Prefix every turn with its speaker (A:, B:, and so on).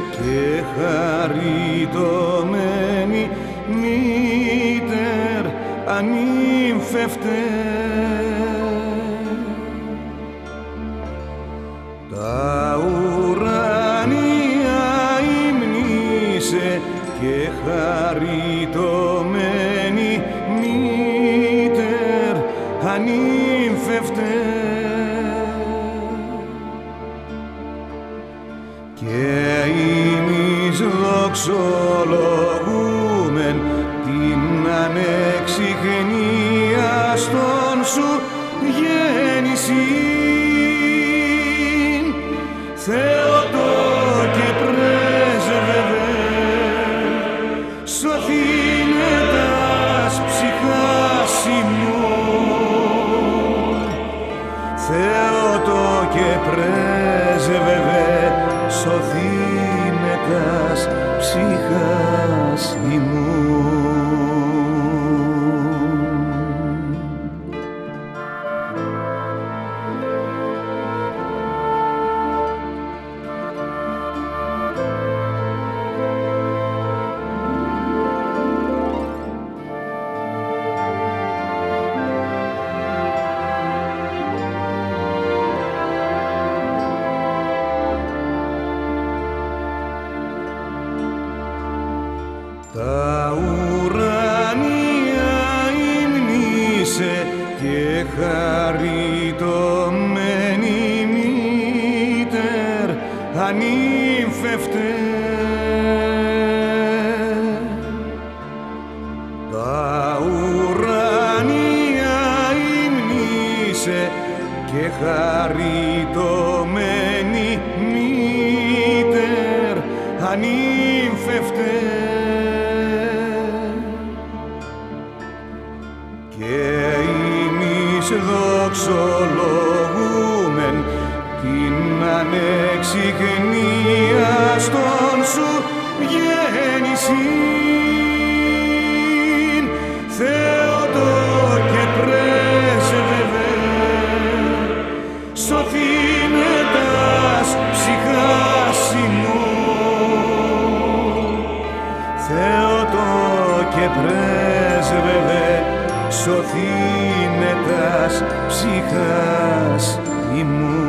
A: και χαριτωμένη μήτερ ανήμφευτε. Τα ουράνια υμνήσε και χαριτωμένη μήτερ ανήμφευτε. Και ημείς δοξολογούμεν την ανεξιχνία στον σου γέννησιν, Θεότο και πρέσβευε, σωθήνε τας ψυχάς ημών. Θεότο και πρέσβευε, σωθήνε τας ψυχάς ημών. Τα ουράνια υμνήσε και χαριτωμένη μήτερ ανήμφευτε. Τα ουράνια υμνήσε και χαριτωμένη μήτερ ανήμφευτε. Και ημείς δοξολογούμεν την ανεξιχνία στον σου γέννησιν, Θεότο και πρέσβευε, σωθήνε τας ψυχάς ημών. Θεότο και πρέσβευε, σωθήνε τας ψυχάς ημών.